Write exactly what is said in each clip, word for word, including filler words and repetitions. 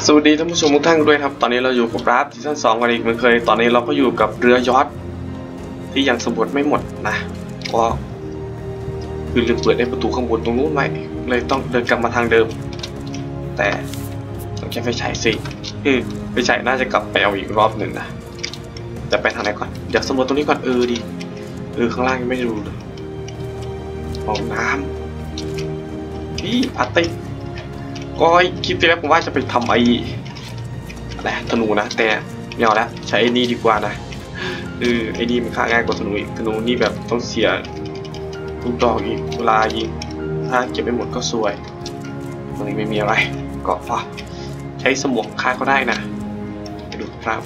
สวัสดีท่านผู้ชมทุกท่านด้วยครับตอนนี้เราอยู่กับราฟซีซั่นสองกันอีกเหมือนเคยตอนนี้เราก็อยู่กับเรือยอชต์ที่ยังสำรวจไม่หมดนะก็คือลืมเปิดได้ประตูข้างบนตรงนู้นไว้เลยต้องเดินกลับมาทางเดิมแต่ต้องใช้ไฟฉายสิคือไฟฉายน่าจะกลับไปเอาอีกรอบหนึ่งนะจะไปทางไหนก่อนอยากสำรวจตรงนี้ก่อนเออดีเออข้างล่างยังไม่ดูเลยห้องน้ำพี่พลาสติกก็คลิปที่แล้วผมว่าจะไปทำไอ้อะไรธนูนะแต่ไม่เอาแล้วใช้ไอ้นี่ดีกว่านะเออไอ้นี่มันฆ่าง่ายกว่าธนูอีกธนูนี่แบบต้องเสียลูกดอกอีกเวลายิงถ้าเก็บไม่หมดก็ซวยตรงนี้ไม่มีอะไรก็พอใช้สมองฆ่าก็ได้นะไปดูครับ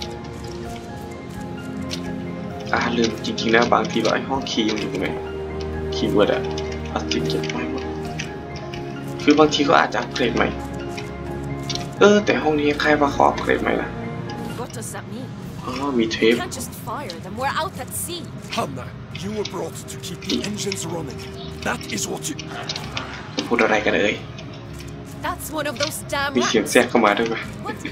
อ่าลืมจริงๆนะบางทีเราไอ้ห้องคีย์อยู่ตรงไหนคีย์เวิร์ดอะพลาสติกเก็บไว้หมดคือบางทีก็อาจจะอัปเกรดใหม่เออแต่ห้องนี้ใครว่าขออัปเกรดใหม่ล่ะอ๋อมีเทปพูดอะไรกันเอ่ยมีเสียงแทรกเข้ามาด้วยไหม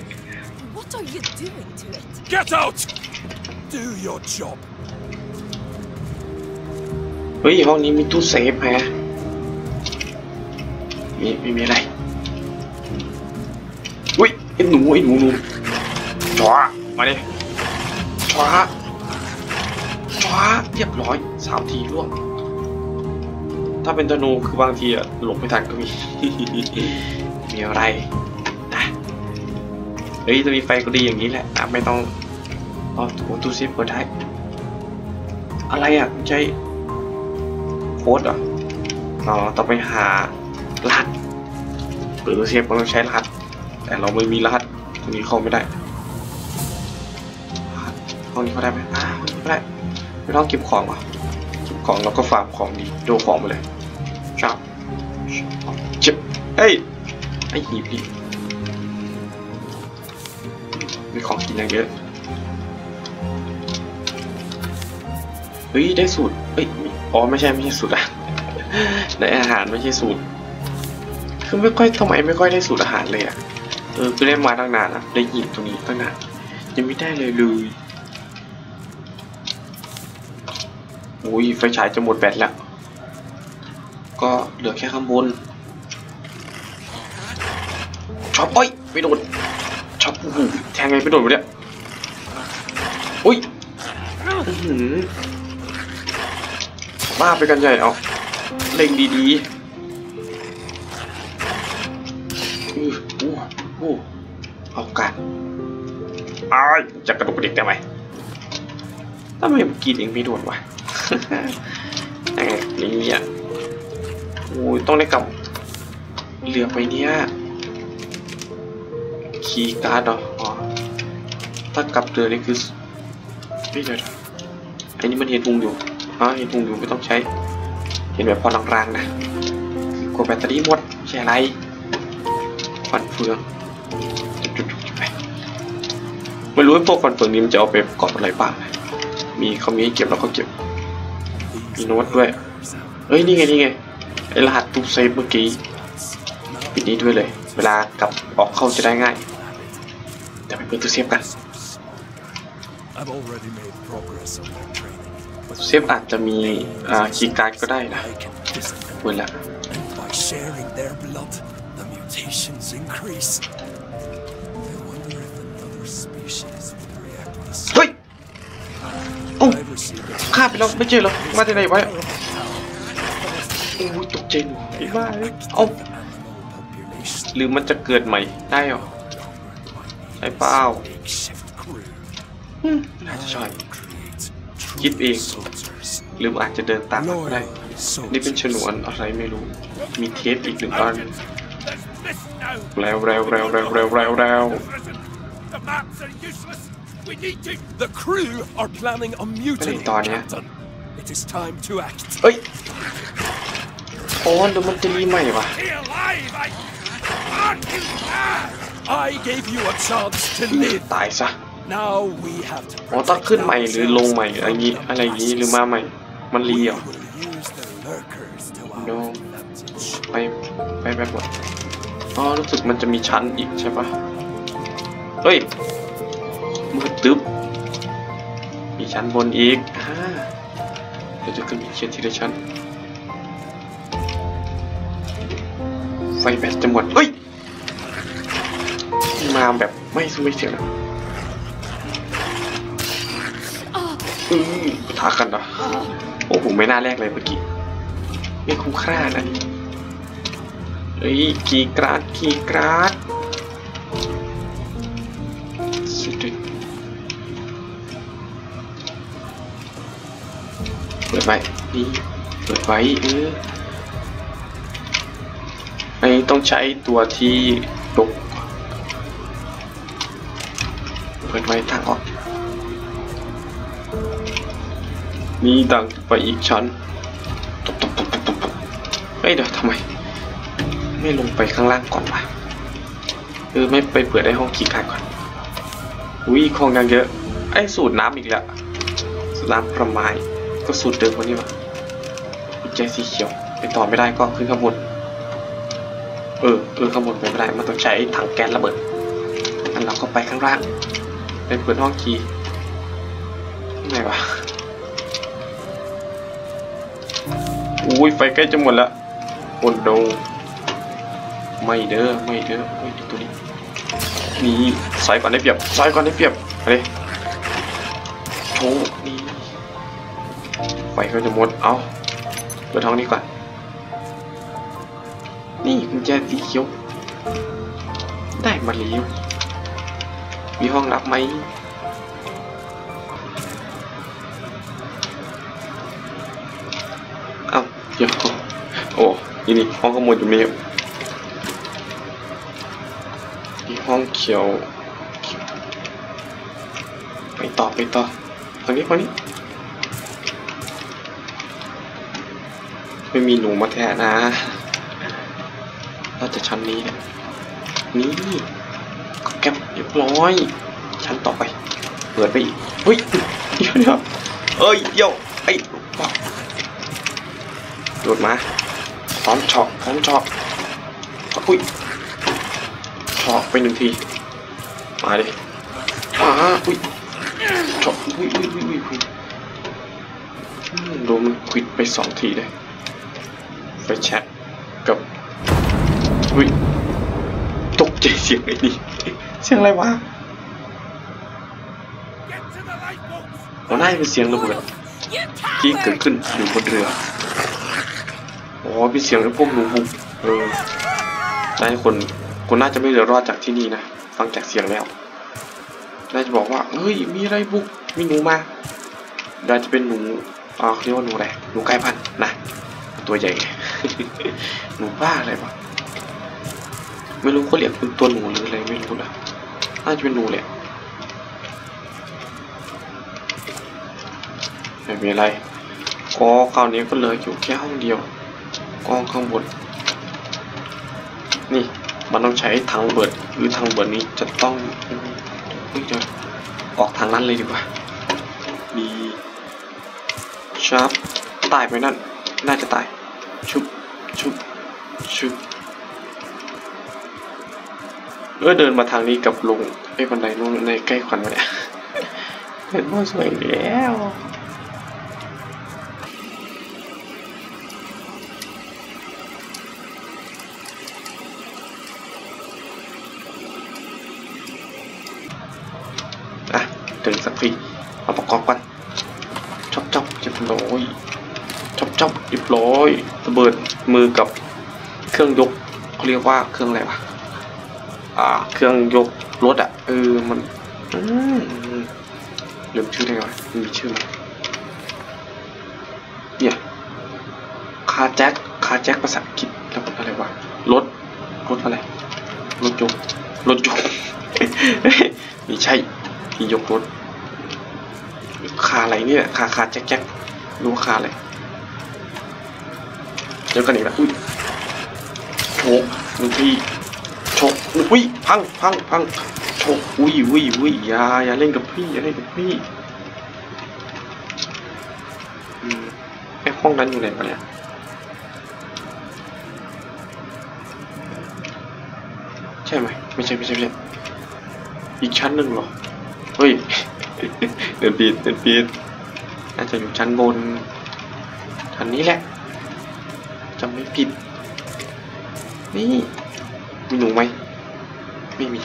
Get out! Do your job. เฮ้ยห้องนี้มีตู้เซฟฮะมีไม่มีอะไรอุ้ยไอ้หนูไอ้หนูหนูช้ามาดิช้าช้าเรียบร้อยสามทีล่วงถ้าเป็นธนูคือบางทีอะหลบไม่ทันก็มี มีอะไรนะเฮ้ยจะมีไฟก็ดีอย่างนี้แหละนะไม่ต้องอ๋อตัวตู้เซฟเปิดได้อะไรอ่ะใช้โค้ดเหรออ๋อต้องไปหารหัสเปิดตู้เซฟเราต้องใช้รหัสแต่เราไม่มีรหัสตรงนี้เข้าไม่ได้ห้องนี้เข้าได้ไหมอ่าไม่ได้ไม่ต้องเก็บของอ่ะเก็บของเราก็ฝากของดีโดของไปเลยชอบเจ็บเอ้ยไอ้หีบดิมีของกินอย่างเยอะเฮ้ยได้สูตรเอ้ยอ๋อไม่ใช่ไม่ใช่สูตรอ่ะได้อาหารไม่ใช่สูตรคือไม่ค่อยทำไมไม่ค่อยได้สูตรอาหารเลยอ่ะเออคือได้มาตั้งนานแล้วได้ยินตรงนี้ตั้งนานยังไม่ได้เลยเลยโอ้ยไฟฉายจะหมดแบตแล้วก็เหลือแค่ข้างบนช็อปเอ้ยไปโดนช็อปโอ้โหแทงไงไปโดนวะเนี่ยอุ้ยบ้าไปกันใหญ่เอาเล็งดีๆอู้อู้อู้เอากันอ้ายจะกระดุกกระดิกได้ไหมทำไมเมื่อกี้เองไม่โดนวะไอ้นี่อ่ะโอ้ยต้องได้กลับเรือไปเนี้ยคีย์การ์ดเหรออ๋อถ้ากลับเรือนี่คือไม่เดี๋ยวไอ้นี่มันเห็นพุงอยู่อ๋อเห็นพุงอยู่ไม่ต้องใช้เห็นแบบพอลางๆนะกดแบตเตอรี่หมดใช่อะไรควันเฟืองจุดๆไปไม่รู้ว่าพวกควันเฟืองนี้มันจะเอาไปประกอบอะไรบ้างมีเขามีให้เก็บแล้วก็เก็บมีโน้ตด้วยเฮ้ยนี่ไงนี่ไงไอรหัสตู้เซฟเมื่อกี้ปิดนี้ด้วยเลยเวลากลับออกเข้าจะได้ง่ายแต่ไปเปิดตู้เซฟกันตู้เซฟอาจจะมีคีย์การ์ดก็ได้นะเปิดแล้วเฮ้ยโอ้ฆ่าไปแล้วไม่เจอหรอมาที่ไหนวะโอ้ยตกใจหนูไอ้บ้าเอ้าหรือมันจะเกิดใหม่ได้หรอใช่เปล่าน่าจะใช่คิดเองหรืออาจจะเดินตามก็ได้นี่เป็นฉนวนอะไรไม่รู้มีเทปอีกหนึ่งอันแล้วแล้วแล้วแล้วแล้วแล้วแล้ว The crew are planning a mutiny, Captain. It is time to act. เอ้ยโอ้เดี๋ยวมันจะรีใหม่ปะ I gave you a chance to live. ตายซะ Now we have to. อ๋อต้องขึ้นใหม่หรือลงใหม่อะไรงี้อะไรงี้หรือมาใหม่มันรีเหรอโดไปไปไปหมดอ๋อรู้สึกมันจะมีชั้นอีกใช่ปะเฮ้ยมืดตึ๊บมีชั้นบนอีกอ่าเดี๋ยวจะขึ้นไปเขียนทีละชั้นไฟแบตจะหมดเฮ้ยมาแบบไม่สู้ไม่เสียงนะอืมท้ากันเหรอโอ้โหไม่น่าแรกเลยเมื่อกี้ไม่คุ้มค่านะเฮ้ยกีกราดกีกราดสุดเลยเปิดไว้นี่เปิดไว้เอออันนี้ต้องใช้ตัวที่ตกเปิดไว้ทางออกนี่ดังไปอีกชั้นตบตบตบตบตบเฮ้ยเดี๋ยวทำไมไม่ลงไปข้างล่างก่อนวะเออไม่ไปเปิดไอ้ห้องคีย์การ์ดก่อนอุ้ยของยังเยอะไอ้สูตรน้ำอีกแล้วสูตรน้ำประมาณก็สูตรเดิมวันนี้วะกุญแจสีเขียวไปต่อไม่ได้ก็ขึ้นข้างบนเออเออข้างบนไปไม่ได้มันต้องใช้ถังแก๊สระเบิดงั้นเราก็ไปข้างล่างไปเปิดห้องคีย์ไงวะอุ้ยไฟใกล้จะหมดแล้วโอ้โหไม่เด้อไม่เด้อไม่ตัวนี้นี่ซอยก่อนได้เปรียบซอยก่อนได้เปรียบอะไรโชว์นี่ไฟก็จะหมดเอาเปิดห้องนี้ก่อนนี่กุญแจสีเขียวได้มาแล้วมีห้องรับไหมเอ้าเดี๋ยวโอ้นี่นี่ห้องขโมยอยู่นี่มีห้องเขียวไปต่อไปต่อทางนี้คนนี้ไม่มีหนูมาแทนนะเราจะชั้นนี้เนี่ยนี่ก็แก็บเรียบร้อยชั้นต่อไปเปิดไปอีกเฮ้ยเดี๋ยวเดี๋ยวเอ้ยเดี๋ยวไอ้โดดมาพร้อมช็อตพร้อมช็อตอุ้ยช็อตไปหนึ่งทีมาดิมาอุ้ยช็อตอุ้ยอุ้ยอุ้ยอุ้ยโดนมันควิดไปสองทีเลยไฟแชทกับอุ้ยตกใจเสียงไอ้นี่เสียงอะไรวะเราได้เป็นเสียงระเบิดที่เกิดขึ้นอยู่บนเรืออ๋อเป็นเสียงไอ้พวกหนูบุกเออได้คนคนน่าจะไม่เหลือรอดจากที่นี่นะฟังจากเสียงแล้วน่าจะบอกว่าเฮ้ยมีอะไรบุกมีหนูมาน่าจะเป็นหนูอ่าเรียกว่าหนูอะไรหนูใกล้พันธุ์นะตัวใหญ่ หนูบ้าอะไรวะไม่รู้เขาเรียกเป็นตัวหนูหรืออะไรไม่รู้นะน่าจะเป็นหนูเลยไม่มีอะไรก็คราวนี้ก็เลยอยู่แค่ห้องเดียวกองข้างบนนี่มันต้องใช้ทางเบิดหรือทางเบิดนี้จะต้องเดี๋ยวออกทางนั้นเลยดีกว่าดีชาร์ปตายไปนั่นน่าจะตายชุบชุบชุบเมื่อเดินมาทางนี้กับลงไอ้บันไดนู้นในใกล้ขวัญมาเนี่ยเห็นว่าสวยแล้วอ่ะถึงสักทีเอาประกอบกันชอบจับเรียบร้อยชอบจับเรียบร้อยระเบิดมือกับเครื่องยกเขาเรียกว่าเครื่องอะไรวะอ่าเครื่องยกรถอ่ะเออมันลืมชื่อได้ไหมมันมีชื่อไหมเนี่ยคาแจ็คคาแจ็คภาษาอังกฤษแล้วมันอะไรวะรถรถอะไรรถยกรถยก ไม่ใช่ที่ยกรถคาอะไรนี่แหละคาคาแจ็คแจ็ครู้คาอะไรเดี๋ยวกันอีกแล้วอุ้ยโชกบางทีโชกอุ้ยพังพังพังโชกอุ้ยอุ้ยอุ้ยอย่าอย่าเล่นกับพี่อย่าเล่นกับพี่อืมไอ้ห้องนั้นอยู่ไหนวะเนี่ยใช่ไหมไม่ใช่ไม่ใช่ไม่ใช่อีกชั้นหนึ่งเหรอเฮ้ยเดินผิดเดินผิดน่าจะอยู่ชั้นบนชั้นนี้แหละจำไม่ผิดนี่มีหนูไหมไม่มี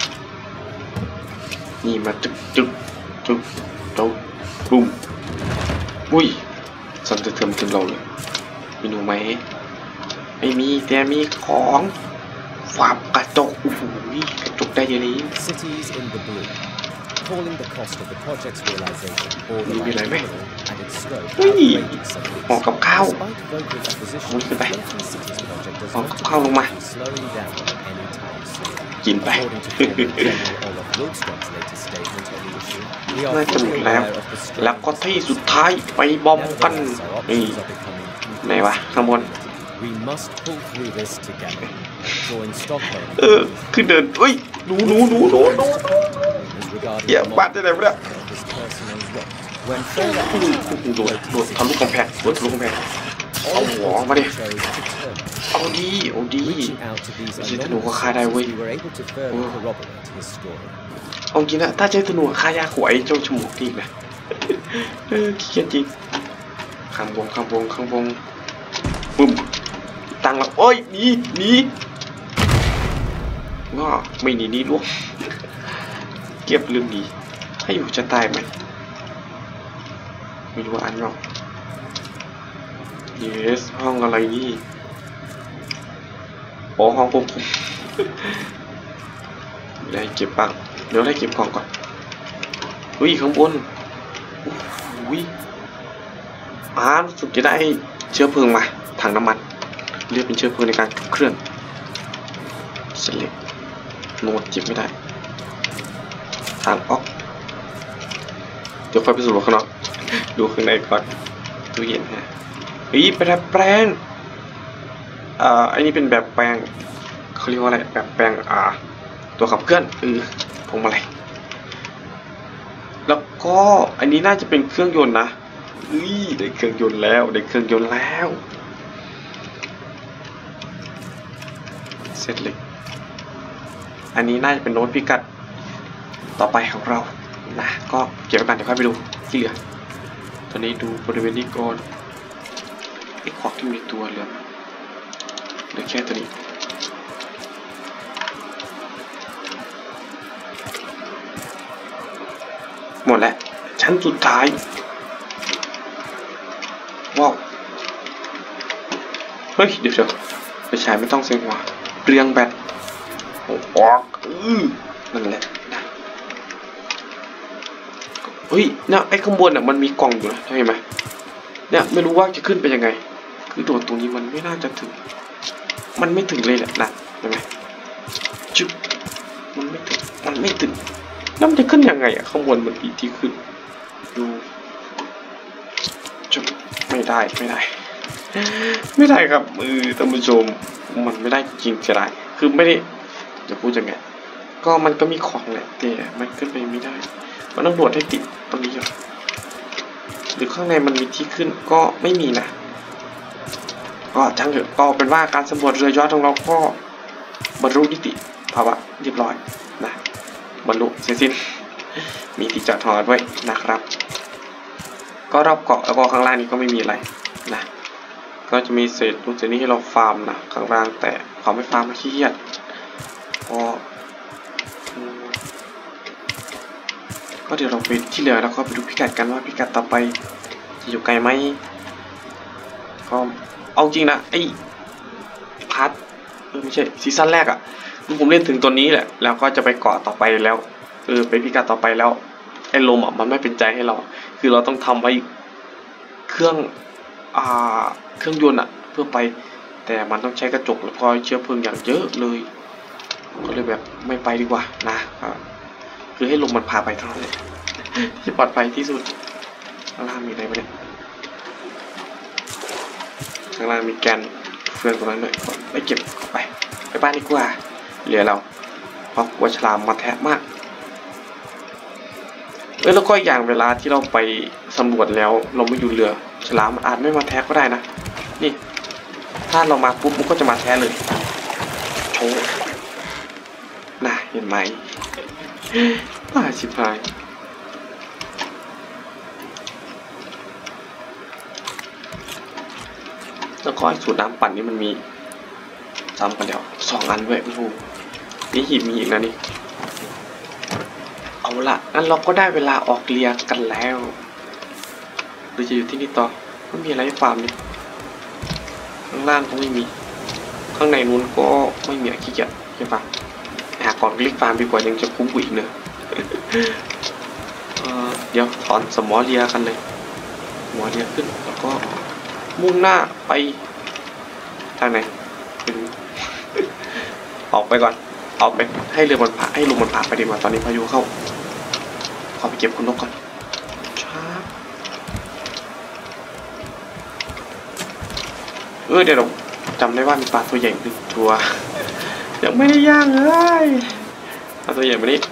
นี่มาจึกจึกจึกเจ้าบุ้มอุ้ยสั่นจะเทิมถึงเราเลยมีหนูไหมไม่มีแต่มีของฝาบกระจกโอ้โหกระจกได้เยอะเลย Cities in the blue calling the cost of the project's realization or the มีอะไรไหม and its scope เฮ้ยห่อกับข้าว despite vocal opposition มันขึ้นไป Floating Cities project does ห่อ not กับข้าวลงมา be slowing down anytime soon กินไป according to former General Olaf Wildstrom's latest statement on the issue we are น่าจะหม fully ดแล้ว aware of the strong แล้วก็ที่สุดท้ายไปบอมกัน Nevertheless, our นี่ options are becoming ไหนวะข้างบน we must pull through this together drawing Stockholm เออคือเดินเฮ้ยหนูหนูหนูหนูหนู is regarded เหี้ยบ้านจะไหนวะเนี่ย as personal wrong when further โดดโดดทะลุกำแพงโดดทะลุกำแพงเอาหัวมาดิ chose to turn เอาดีเอาดี reaching out to these ไม่ใช่ธนูก็ฆ่าได้เว้ย we were able to further corroborate his story เอาจริงนะถ้าใช้ธนูฆ่ายากกว่าไอ้เจ้าฉมวกอีกนะเออขี้เกียจจริงข้างบนข้างบนข้างบนปุ๊บตังแล้วโอ้ยหนีหนีง้อไม่หนีนี่ลูกเก็บลืมหนีให้อยู่จะตายไหมไม่รู้ว่าอันหรอก yes ห้องอะไรนี่โอ้ห้องควบคุมได้เก็บบ้างเดี๋ยวได้เก็บของก่อนอุ้ยข้างบนอุ้ยอ่าสุดจะได้เชื้อเพลิงมาถังน้ำมันเรียกเป็นเชื้อเพลิงในการขับเคลื่อนเสร็จเลยโน้ตเก็บไม่ได้ทางออกเดี๋ยวค่อยไปสำรวจข้างนอกดูข้างในก่อนตู้เย็นฮะเฮ้ยเป็นแบบแปลงอ่าอันนี้เป็นแบบแปลงเขาเรียกว่าอะไรแบบแปลงอ่าตัวขับเคลื่อนเออพวงมาลัยแล้วก็อันนี้น่าจะเป็นเครื่องยนต์นะเฮ้ยได้เครื่องยนต์แล้วได้เครื่องยนต์แล้วเสร็จเลยอันนี้น่าจะเป็นโน้ตพิกัดต่อไปของเรานะก็เก็บไว้กันเดี๋ยวค่อยไปดูที่เหลือตอนนี้ดูบริเวณนี้ก่อนไอ้ขอกที่มีตัวเหลือเหลือแค่ตัวนี้หมดแล้วชั้นสุดท้ายว้าวเฮ้ยเดี๋ยวเดี๋ยวไปฉายไม่ต้องเสียงหัวเรียงแบตโอ้ออกอือนั่นแหละนะเฮ้ยเนี่ยไอ้ข้างบนอ่ะมันมีกล่องอยู่นะเห็นไหมเนี่ยไม่รู้ว่าจะขึ้นไปยังไงคือโดดตรงนี้มันไม่น่าจะถึงมันไม่ถึงเลยแหละนะเห็นไหมจุ๊บมันไม่ถึงมันไม่ถึงแล้วมันจะขึ้นยังไงอ่ะข้างบนมันมีที่ขึ้นดูจุ๊บไม่ได้ไม่ได้ไม่ได้ครับมือท่านผู้ชมมันไม่ได้จริงจะได้คือไม่ได้จะพูดยังไงก็มันก็มีของแหละแต่มันขึ้นไปไม่ได้มันต้องโดดให้ติดตรงนี้อยู่หรือข้างในมันมีที่ขึ้นก็ไม่มีนะก็ช่างเถอะก็เป็นว่าการสำรวจเรือยอชต์ของเราก็บรรลุนิติภาวะเรียบร้อยนะบรรลุเสร็จสิ้นมีที่จอดหอด้วยนะครับก็รอบเกาะแล้วก็ข้างล่างนี้ก็ไม่มีอะไรนะก็จะมีเศษนู่นเศษนี้ให้เราฟาร์มนะข้างล่างแต่เขาไม่ฟาร์มมาขี้เกียจก็ก็เดี๋ยวเราไปที่เหลือแล้วก็ไปดูพิกัดกันว่าพิกัดต่อไปจะอยู่ไกลไหมก็เอาจริงนะไอ้พาร์ทเออไม่ใช่ซีซั่นแรกอะ่ะคือผมเล่นถึงตัวนี้แหละแล้วก็จะไปเกาะต่อไปแล้วเออไปพิกัดต่อไปแล้วไอ้ลมอ่ะมันไม่เป็นใจให้เราคือเราต้องทำไว้เครื่องอ่าเครื่องยนต์อ่ะเพื่อไปแต่มันต้องใช้กระจกแล้วก็เชื้อเพลิงอย่างเยอะเลยก็เลยแบบไม่ไปดีกว่านะคือให้ลมมันพาไปเท่านั้นเลยที่ปลอดภัยที่สุดข้างล่างมีอะไรไหมเนี่ยข้างล่างมีแกนเฟืองตรงนั้นเลยไปเก็บไปไปบ้านดีกว่าเหลือเราเพราะวัชรามมาแทะมากเออแล้วก็อย่างเวลาที่เราไปสำรวจแล้วเราไม่อยู่เรือฉลามมันอาจไม่มาแทะก็ได้นะนี่ถ้าเรามาปุ๊บมันก็จะมาแทะเลยโชว์น่ะเห็นไหมป่าชิบหายแล้วก็สูตรน้ำปั่นนี่มันมีซ้ำกันเดียวสองอันด้วยโอ้โหนี่หีบมีอีกนะนี่เอาละงั้นเราก็ได้เวลาออกเรียนกันแล้วหรือจะอยู่ที่นี่ต่อไม่มีอะไรให้ฟาร์มนี่ข้างล่างก็ไม่มีข้างในนู้นก็ไม่มีอะไรขี้เกียจใช่ปะหาก่อนรีบฟาร์มดีกว่ายังจะคุ้มกว่าอีกเนอะ เดี๋ยวถอนสมอเรียกันเลยสมอเรียขึ้นแล้วก็มุ่งหน้าไปทางไหนไม่รู้ ออกไปก่อนออกไปให้เรือมันผ่าให้ลมมันผ่าไปดีกว่าตอนนี้พายุเข้าขอไปเก็บคุณนกก่อนครับเออเดี๋ยวเราจำได้ว่ามีปลาตัวใหญ่หนึ่งตัวยังไม่ได้ย่างเลยปลาตัวใหญ่มานี้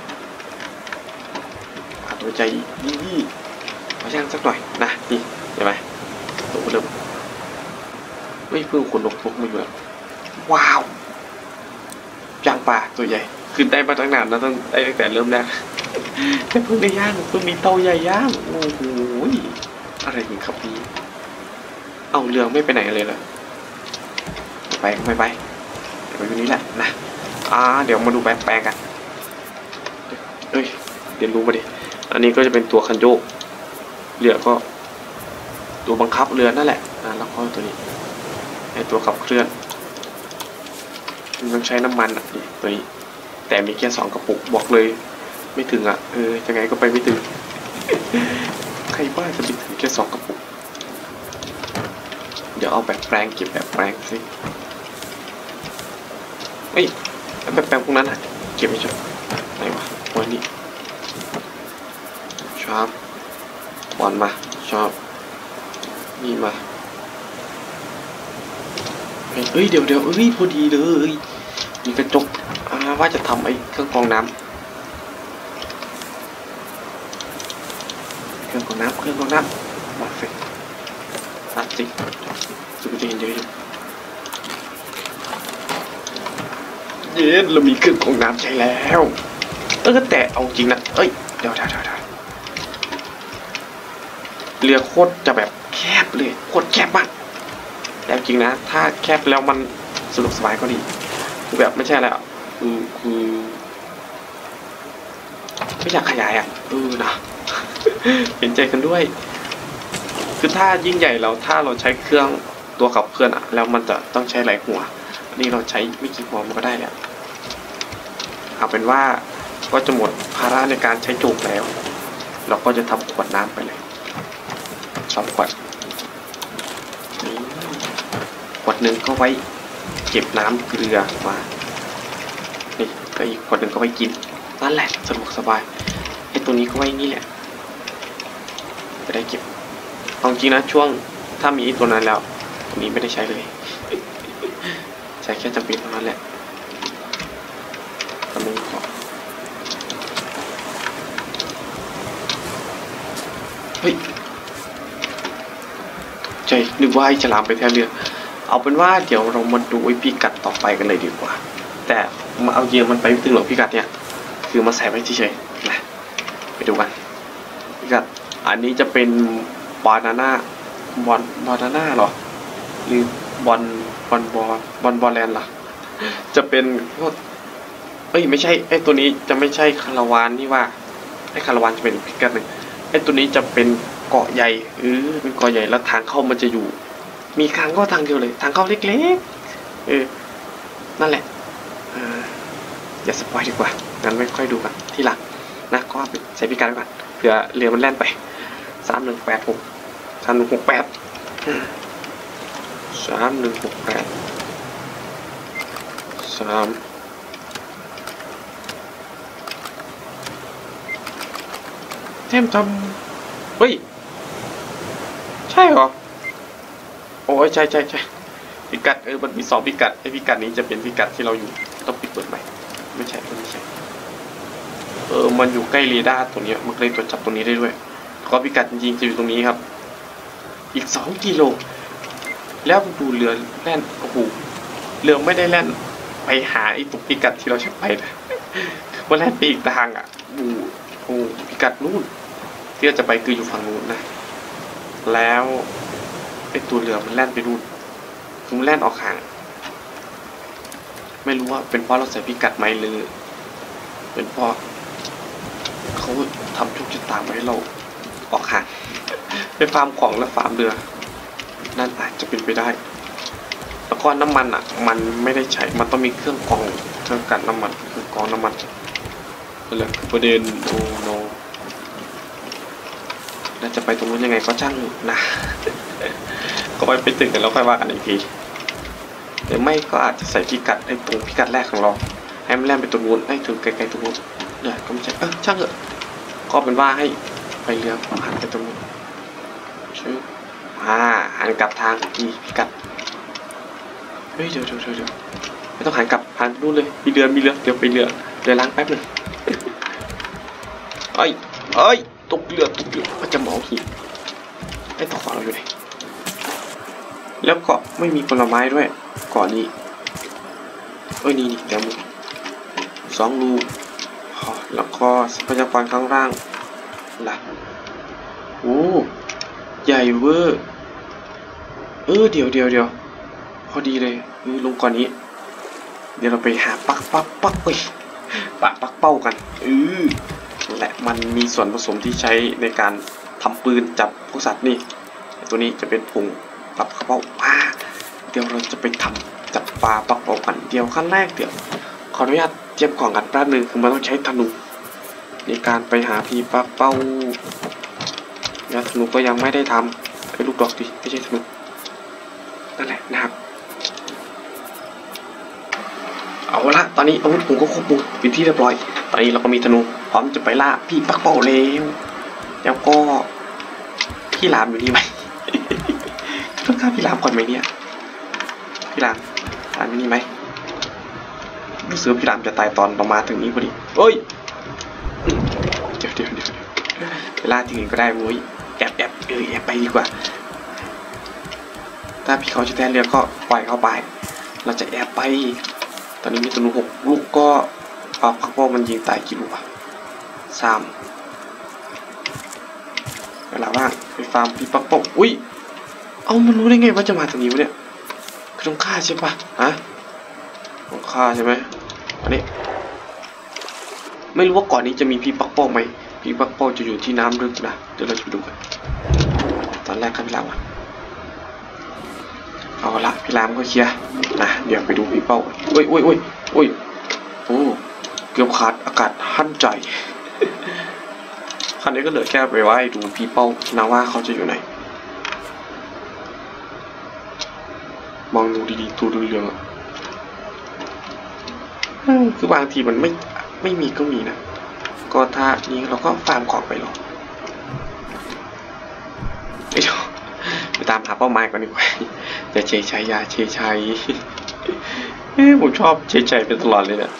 ปลาตัวใจนี่ขอย่างสักหน่อยนะนี่เห็นไหมตัวเริ่มไม่เพิ่งขนนกพกมาอยู่แล้วว้าวย่างปลาตัวใหญ่คือได้มาตั้งนานแล้วตั้งได้ตั้งแต่เริ่มแรกแค่เพิ่งได้ย่างเพิ่งมีเตาใหญ่ย่างโอ้โหอะไรนี่ครับพี่เอาเรือไม่ไปไหนเลยเหรอไปไม่ไปไปวันนี้แหละนะอ่าเดี๋ยวมาดูแปลงกันเอ้ยเรียนรู้มาดิอันนี้ก็จะเป็นตัวคันโยกเรือก็ตัวบังคับเรือนั่นแหละอ่าแล้วก็ตัวนี้ไอตัวขับเคลื่อนมันต้องใช้น้ำมันอ่ะนี่ตัวนี้แต่มีแค่สองกระปุกบอกเลยไม่ถึงอ่ะเออยังไงก็ไปไม่ถึง ใครบ้าจะไปถึงแค่สองกระปุกเดี๋ยวเอาแบบแปลงเก็บแบบแปลงสิเฮ้ยแบบแปลงพวกนั้นอ่ะเก็บไม่ใช่ไหนวะวันนี้ชอบบอลมาชอบนี่มาเฮ้ยเดี๋ยวเดี๋ยวเอ้ยพอดีเลยมีกระจกว่าจะทำไอ้เครื่องกรองน้ำเครื่องกรองน้ำเครื่องกรองน้ำมาเฟกตัดสิสุดจะเห็นเยอะอยู่เย็นเรามีเครื่องกรองน้ำใช้แล้วเออแต่เอาจริงนะเอ้ยเดี๋ยวเดี๋ยวเดี๋ยวเรือโคตรจะแบบแคบเลยโคตรแคบมากแต่จริงนะถ้าแคบแล้วมันสนุกสบายก็ดีคือแบบไม่ใช่แล้วคือคือไม่อยากขยายอ่ะเออนะ เห็นใจกันด้วยคือถ้ายิ่งใหญ่เราถ้าเราใช้เครื่องตัวขับเคลื่อนอ่ะแล้วมันจะต้องใช้หลายหัวอันนี้เราใช้ไม่กี่หัวมันก็ได้แล้วเอาเป็นว่าก็จะหมดภาระในการใช้จูบแล้วเราก็จะทำขวดน้ำไปเลยสองขวดขวดหนึ่งก็ไว้เก็บน้ำเกลือมานี่ก็อีกขวดหนึ่งก็ไว้กินนั่นแหละสะดวกสบายไอ้ตัวนี้ก็ไว้นี่แหละจะได้เก็บเอาจริงนะช่วงถ้ามีตัวนั้นแล้วตัวนี้ไม่ได้ใช้เลยใช้แค่จำเป็นเท่านั้นแหละกำลังขอเฮ้ยใจนึกว่าไอ้ฉลามไปแทนเรือเอาเป็นว่าเดี๋ยวเรามาดูไอ้พิกัดต่อไปกันเลยดีกว่าแต่มาเอาเยียมันไปไม่ถึงหรอกพิกัดเนี่ยคือมาใส่ไว้เฉยๆนะไปดูกันพิกัดอันนี้จะเป็นบานาน่าบอลบานาน่าหรอหรือบอลบอลบอลบอลบอลแลนด์ล่ะจะเป็นเอ้ยไม่ใช่ไอ้ตัวนี้จะไม่ใช่คาราวานนี่ว่าไอ้คาราวานจะเป็นพิกัดหนึ่งไอ้ตัวนี้จะเป็นเกาะใหญ่เออเป็นเกาะใหญ่แล้วทางเข้ามันจะอยู่มีทางก็ทางเดียวเลยทางเข้าเล็กๆเออนั่นแหละเอออย่าสปอยดีกว่างั้นไม่ค่อยดูกันที่หลังนะก็ใช้พิกัดก่อนเผื่อเรือมันแล่นไปสามหนึ่งแปดหกสามหนึ่งหกแปดสามหนึ่งหกแปดสามเทมทำเฮ้ยใช่เหรอโอ้ยใช่ใช่ใช่พิกัดเออมันมีสองพิกัดไอพิกัดนี้จะเป็นพิกัดที่เราอยู่ต้องปิดเปิดใหม่ไม่ใช่ไม่ใช่เออมันอยู่ใกล้เรดาร์ตัวนี้มันเลยตรวจจับตรงนี้ได้ด้วยก็พิกัดจริงๆจะอยู่ตรงนี้ครับอีกสองกิโลแล้วดูเรือแล่นโอ้โหเรือไม่ได้แล่นไปหาไอ้ตุกพิกัดที่เราใช้ไปนะว่าแล่นไปอีกทางอ่ะโอ้โหพิกัดนู่นที่เราจะไปคืออยู่ฝั่งนู้นนะแล้วไอ้ตัวเรือมันแล่นไปนู่นมันแล่นออกห่างไม่รู้ว่าเป็นเพราะเราใส่พิกัดไหมหรือเป็นเพราะเขาทำโชคชะตามาให้เราออกห่างไปฟาร์มของและฟาร์มเรือนั่นอาจจะเป็นไปได้แล้วก็น้ำมันอ่ะมันไม่ได้ใช้มันต้องมีเครื่องกรองเครื่องกันน้ำมันเครื่องกรองน้ำมันนั่นแหละประเด็นโอ้โนน่าจะไปตรงนู้นยังไงก็ช่างนะก็ไปไปตึกกันแล้วค่อยว่ากันอีกทีหรือไม่ก็อาจจะใส่พิกัดไอ้ตรงพิกัดแรกของเราให้มันแล่นไปตรงนู้นให้ถึงไกลๆตรงนู้นเนี่ยก็ไม่ใช่เออช่างเถอะก็เป็นว่าให้ไปเรือหันไปตรงนู้นชื่ออ่าหันกลับทางนี่พิกัดเฮ้ยเดี๋ยวเดี๋ยวเดี๋ยวไม่ต้องหันกลับหันนู่นเลยมีเรือมีเรือเดี๋ยวไปเรือเรือล้างแป๊บหนึ่งเอ้ยเอ้ยตกเรือตกเรือมันจะมองหินไอ้ตกขวาเราอยู่ไหนแล้วก็ไม่มีผลไม้ด้วยก่อนนี้เอ้ยนี่นี่เดี๋ยวมึงสองรูแล้วก็ทรัพยากรข้างล่างล่ะโอ้ใหญ่เวอร์เออเดี๋ยวเดี๋ยวเดี๋ยวพอดีเลยลงก่อนนี้เดี๋ยวเราไปหาปักปักปักเอ้ยปักปักเป้ากันเออและมันมีส่วนผสมที่ใช้ในการทำปืนจับพวกสัตว์นี่ตัวนี้จะเป็นผงปักเป้าอ่าเดี๋ยวเราจะไปทำจับปลาปักเป้ากันเดี๋ยวขั้นแรกเดี๋ยวขออนุญาตเตรียมของกันแป๊บนึงคือมันต้องใช้ธนูในการไปหาพีปักเป้ายาธนูก็ยังไม่ได้ทำไอ้ลูกดอกดิไม่ใช่ธนูนั่นแหละนะครับเอาละตอนนี้อาวุธผมก็ครบหมดเป็นที่เรียบร้อยตอนนี้เราก็มีธนูพร้อมจะไปล่าพี่ปักเป้าแล้วแล้วก็พี่หลามอยู่นี่ไหม ต้องฆ่าพี่หลามก่อนไหมเนี่ยพี่หลามหลามอยู่นี่ไหมรู้สึกพี่หลามจะตายตอนประมาณถึงนี้พอดีเฮ้ยเดี๋ยวเดี๋ยวเดี๋ยวไปล่าที่อื่นก็ได้มุ้ยแอบแอบเออแอบไปดีกว่าถ้าพี่เขาจะแทนเรือก็ปล่อยเข้าไปเราจะแอบไปตอนนี้มีธนูหกลูกก็ปาพักว่ามันยิงตายกี่ลูกอะสามเวลาว่างไปฟาร์มพี่ปักปกอุ้ยเอามันรู้ได้ไงว่าจะมาตรงนี้วะเนี่ยคือต้องฆ่าใช่ปะฮะต้องฆ่าใช่ไหมอันนี้ไม่รู้ว่าก่อนนี้จะมีพี่ปักปกไหมพี่ปักปกจะอยู่ที่น้ำลึกนะเดี๋ยวเราจะไปดูกันตอนแรกครับพี่ลามเอาละพี่ลามก็เคลียร์นะเดี๋ยวไปดูพี่เป้าโอ้ยโอ้ยโอ้ยโอ้ยโอ้เกือบขาดอากาศหั่นใจคราวนี้ก็เหลือแค่ไปว่าดูพี่เป้านะว่าเขาจะอยู่ไหนมองดูดีๆตัวดูเรื่องอะคือบางทีมันไม่ไม่มีก็มีนะก็ถ้านี้เราก็ฟาร์มของไปหรอกไปตามหาเป้าหมายก่อนดีกว่าอย่าเฉยชัยอย่าเฉยชัยผมชอบเฉยชัยไปตลอดเลยเนี่ย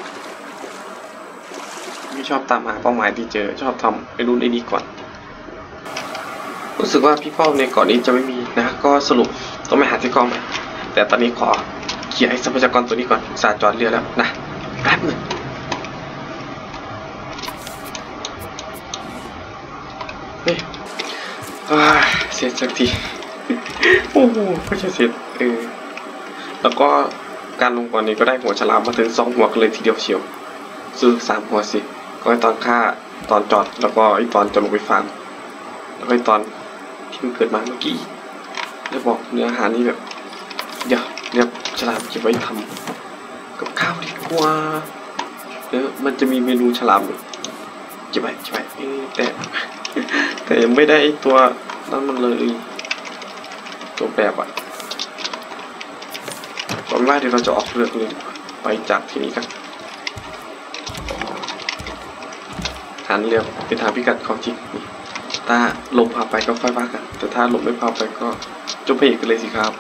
ไม่ชอบตามหาเป้าหมายที่เจอชอบทำไอ้นู่นไอ้นี่ก่อนรู้สึกว่าพี่เป้าในเกาะนี้จะไม่มีนะก็สรุปต้องไปหาที่กองใหม่แต่ตอนนี้ขอเคลียร์ไอ้ทรัพยากรตัวนี้ก่อนสาจอดเรือแล้วนะแป๊บหนึ่งเฮ้ยเสร็จสักทีโอ้โหก็จะเสร็จเออแล้วก็การลงก่อนนี้ก็ได้หัวฉลามมาถึงสองหัวกันเลยทีเดียวเชียวซื้อสามหัวสิก็ไอตอนฆ่าตอนจอดแล้วก็ไอตอนจะลงไปฟาร์มแล้วก็ไอตอนที่มันเกิดมาเมื่อกี้แล้วบอกเนื้ออาหารนี่แบบเดี๋ยวเนี่ยฉลามเก็บไว้ทำกับข้าวดีกว่าเออมันจะมีเมนูฉลามเก็บไว้เก็บไว้แต่แต่ยังไม่ได้ตัวนั้นมันเลยตัวแบบอ่ะตอนแรกเดี๋ยวเราจะออกเรือเลยไปจากที่นี้กันหันเรือไปทางพิกัดของจริงถ้าลมพาไปก็ค่อยว่ากันแต่ถ้าลมไม่พาไปก็จบเพลงกันเลยสิครับ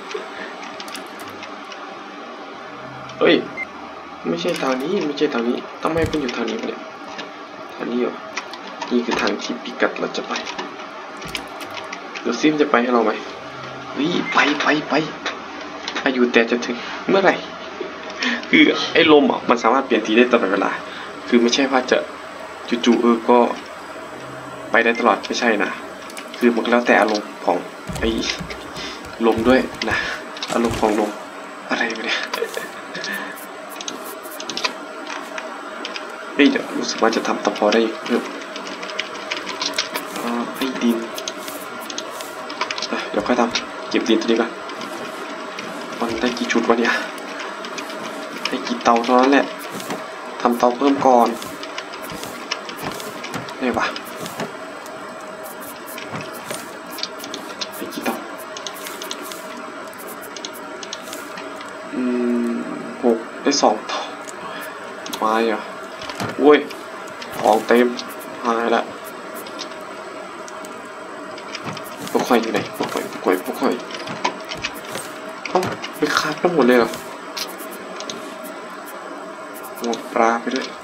เฮ้ยไม่ใช่ทางนี้ไม่ใช่ทางนี้ต้องไม่เป็นอยู่ทางนี้เนี่ยทางนี้เหรอนี่คือทางที่พิกัดเราจะไปเดี๋ยวซิมจะไปให้เราไหมนี่ไปไปไปอายุแต่จะถึงเมื่อไหร่คือไอ้ลมอ่ะมันสามารถเปลี่ยนทีได้ตลอดเวลาคือไม่ใช่ว่าจะจู่ๆเออก็ไปได้ตลอดไม่ใช่นะคือมันแล้วแต่อารมณ์ของไอ้ลมด้วยนะอารมณ์ของลมอะไรไปเนี่ยเฮ้ยเดี๋ยวรู้สึกว่าจะทำตะพอได้อีกเพิ่มให้ดินเดี๋ยวค่อยทำเก็บดินตัวนี้ก่อนมันได้กี่ชุดวะเนี่ยได้กี่เตาเท่านั้นแหละทำเตาเพิ่มก่อนได้ปะได้กี่เตาอืมหกได้สองเตาไม้อะอุ้ยของเต็มหายละพวกข่อยอยู่ไหนพวกข่อยพวกข่อยพวกข่อยเอ้าไปคาบทั้งหมดเลยเหรอหัวปลาไปด้วย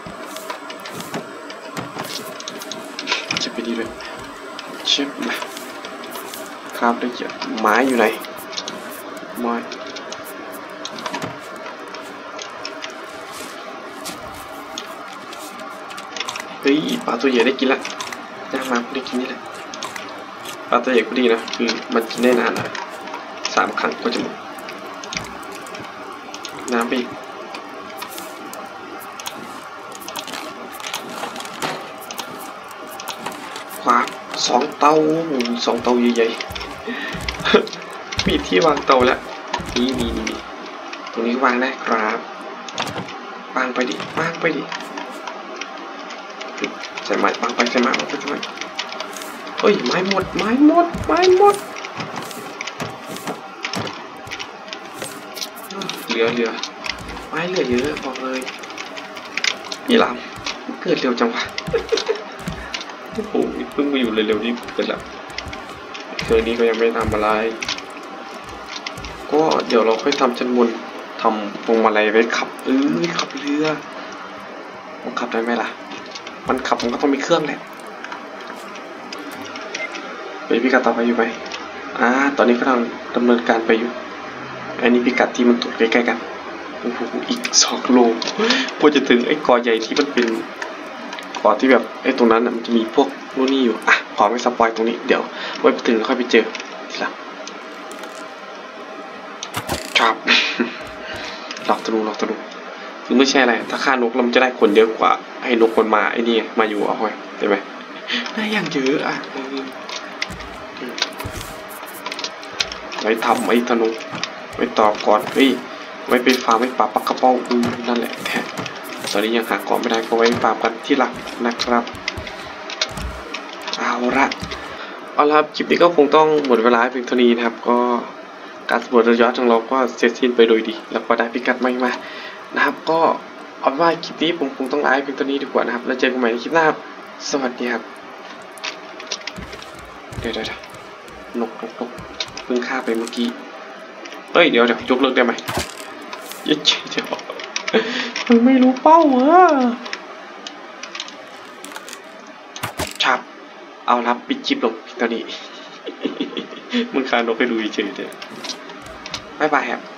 จะไปดีเลยเช็ดมาคาบได้เยอะไม้อยู่ไหนไม้เฮ้ยปลาตัวใหญ่ได้กินละย่างมาก็ได้กินนี่แหละปลาตัวใหญ่ก็ดีนะคือมันกินได้นานนะสามครั้งก็จะหมดน้ำไปอีกขวาสองเตาสองเตาใหญ่ๆ มีที่วางเตาแล้วนี่นี่นี่ตรงนี้วางได้ครับวางไปดิวางไปดิใส่ไม้วางไปใส่ไม้วางไปใส่ไม้เฮ้ยไม้หมดไม้หมดไม้หมดเหลือเหลือไม้เหลือเยอะบอกเลยพี่ลำเกิดเร็วจังวะโอ้โหเพิ่งมาอยู่เร็วๆนี้เกิดแล้วคืนนี้ก็ยังไม่ทำอะไรก็เดี๋ยวเราค่อยทำชั้นบนทำพวงมาลัยไว้ขับเอ้ยขับเรือมันขับได้ไหมล่ะมันขับมันก็ต้องมีเครื่องแหละไปพิกัดต่อไปอยู่ไหมอ่าตอนนี้กำลังดำเนินการไปอยู่อันนี้พิกัดที่มันตกใกล้ๆกันโอ้โหอีกสองโลกว่าจะถึงไอ้กอใหญ่ที่มันเป็นกอที่แบบไอ้ตรงนั้นมันจะมีพวกนู่นนี่อยู่อ่ะขอไม่สปอยตรงนี้เดี๋ยวไว้ไปถึงค่อยไปเจอทีหลังครับหลอกตะลุหลอกตะลุคือไม่ใช่อะไรถ้าฆ่านกเราจะได้คนเยอะกว่าให้นกคนมาไอ้นี่มาอยู่เอาไว้ใช่ไหมได้อย่างเยอะอ่ะไว้ทำไอ้ธนูไว้ต่อก่อนเฮ้ยไว้ไปฟาร์มไว้ปราบปักกระเป๋าอืมนั่นแหละแท้ตอนนี้ยังหาก่อนไม่ได้ก็ไว้ฟาร์มกันที่หลักนะครับเอาละเอาละคลิปนี้ก็คงต้องหมดเวลาเพียงเท่านี้นะครับก็การสำรวจระยะของเราก็เสร็จสิ้นไปโดยดีแล้วก็ได้พิกัดใหม่มานะครับก็เอาว่าคลิปนี้ผมคงต้องไลฟ์เพียงเท่านี้ดีกว่านะครับแล้วเจอกันใหม่ในคลิปหน้าสวัสดีครับเดี๋ยวเดี๋ยวนกนกนกเพิ่งฆ่าไปเมื่อกี้เฮ้ยเดี๋ยวเดี๋ยวยกเลิกได้ไหมยิ่งเดี๋ยวมันไม่รู้เป้าเหรอชับเอารับปิดคลิปลงตอนนี้มึงฆ่านกให้ดูเฉยๆเถอะบ๊ายบายครับ